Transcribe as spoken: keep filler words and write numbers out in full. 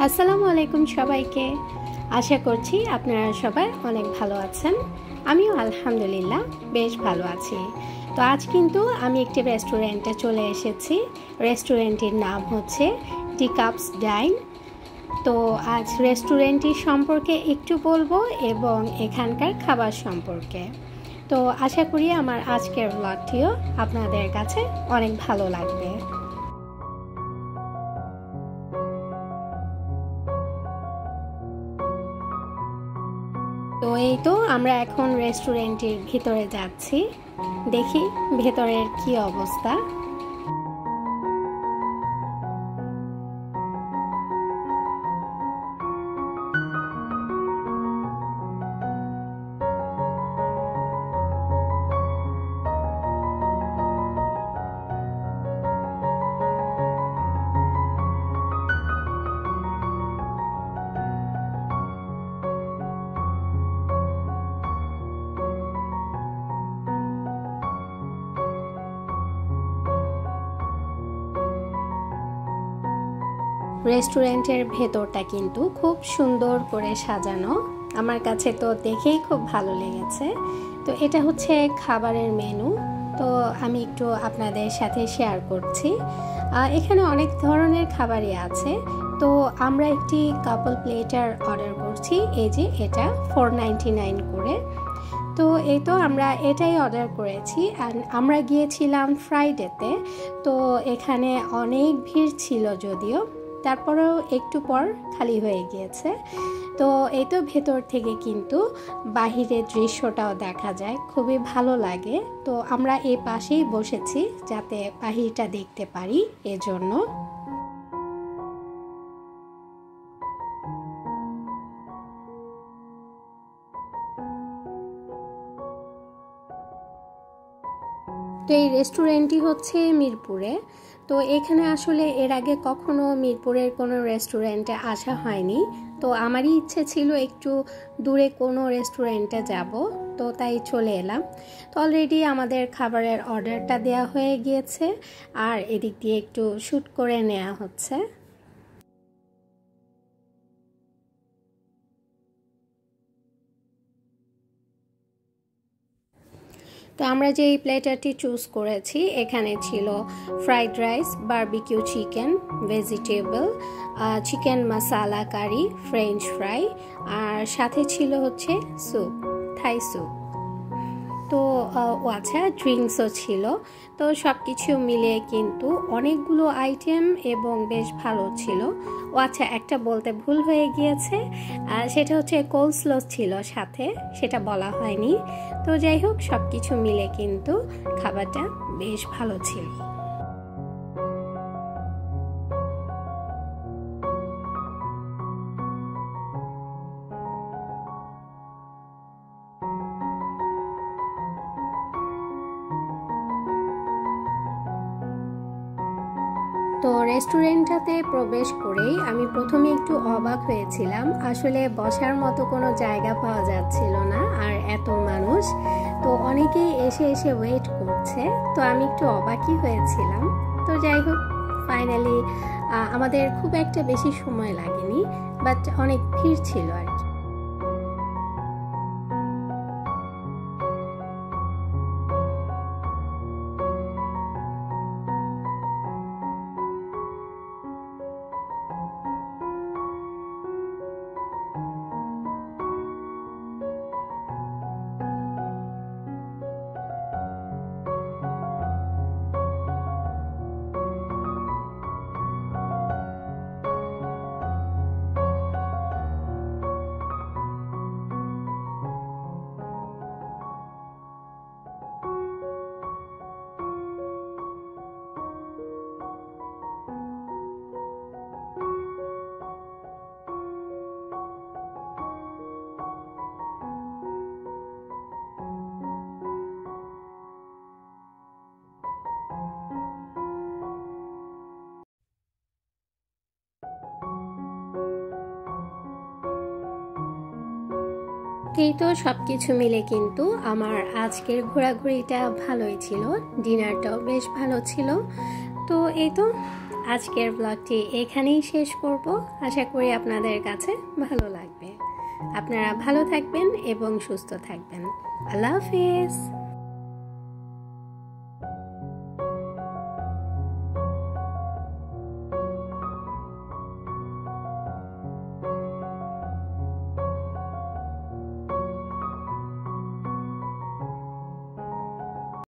আসসালামু আলাইকুম সবাইকে। আশা করছি আপনারা সবাই অনেক ভালো আছেন। আমিও আলহামদুলিল্লাহ বেশ ভালো আছি। তো আজ কিন্তু আমি একটি রেস্টুরেন্টে চলে এসেছি। রেস্টুরেন্টের নাম হচ্ছে ডি কাপস ডাইন। তো আজ রেস্টুরেন্টটি সম্পর্কে একটু বলবো এবং এখানকার খাবার সম্পর্কে। তো আশা করি আমার আজকের ব্লগটিও আপনাদের কাছে অনেক ভালো লাগবে। তো এই তো আমরা এখন রেস্টুরেন্টের ভিতরে যাচ্ছি, দেখি ভেতরের কি অবস্থা। রেস্টুরেন্টের ভেতরটা কিন্তু খুব সুন্দর করে সাজানো, আমার কাছে তো দেখেই খুব ভালো লেগেছে। তো এটা হচ্ছে খাবারের মেনু, তো আমি একটু আপনাদের সাথে শেয়ার করছি। এখানে অনেক ধরনের খাবারই আছে। তো আমরা একটি কাপল প্লেটার অর্ডার করছি, এই যে এটা ফোর নাইনটি নাইন করে। তো এই তো আমরা এটাই অর্ডার করেছি। আর আমরা গিয়েছিলাম ফ্রাইডেতে, তো এখানে অনেক ভিড় ছিল যদিও, তারপরেও একটু পর খালি হয়ে গিয়েছে। তো এই তো ভেতর থেকে কিন্তু বাহিরের দৃশ্যটাও দেখা যায়, খুবই ভালো লাগে। তো আমরা এই পাশেই বসেছি যাতে বাহিরটা দেখতে পারি, এজন্য। তো এই রেস্টুরেন্টটি হচ্ছে মিরপুরে। তো এখানে আসলে এর আগে কখনো মিরপুরের কোনো রেস্টুরেন্টে আসা হয়নি। তো আমারই ইচ্ছে ছিল একটু দূরে কোনো রেস্টুরেন্টে যাব, তো তাই চলে এলাম। তো অলরেডি আমাদের খাবারের অর্ডারটা দেওয়া হয়ে গিয়েছে, আর এদিক দিয়ে একটু শ্যুট করে নেওয়া হচ্ছে। তো আমরা যে এই প্লেটারটি চুজ করেছি, এখানে ছিল fried rice, barbecue chicken, vegetable, chicken masala curry, French fry, আর সাথে ছিল হচ্ছে স্যুপ, থাই স্যুপ। তো ও আচ্ছা, ড্রিঙ্কসও ছিল। তো সব কিছু মিলিয়ে কিন্তু অনেকগুলো আইটেম এবং বেশ ভালো ছিল। ও আচ্ছা, একটা বলতে ভুল হয়ে গিয়েছে, সেটা হচ্ছে কোলস্লো ছিল সাথে, সেটা বলা হয়নি। তো যাই হোক, সব কিছু মিলে কিন্তু খাবারটা বেশ ভালো ছিল। তো রেস্টুরেন্টটাতে প্রবেশ করেই আমি প্রথমে একটু অবাক হয়েছিলাম, আসলে বসার মতো কোনো জায়গা পাওয়া যাচ্ছিল না, আর এত মানুষ, তো অনেকেই এসে এসে ওয়েট করছে। তো আমি একটু অবাকই হয়েছিলাম। তো যাই হোক, ফাইনালি আমাদের খুব একটা বেশি সময় লাগেনি, বাট অনেক ভিড় ছিল আর কি। এই তো সব কিছু মিলে কিন্তু আমার আজকের ঘোরাঘুরিটা ভালোই ছিল, ডিনারটাও বেশ ভালো ছিল। তো এই তো আজকের ব্লগটি এখানেই শেষ করব। আশা করি আপনাদের কাছে ভালো লাগবে। আপনারা ভালো থাকবেন এবং সুস্থ থাকবেন। আল্লাহ হাফেজ।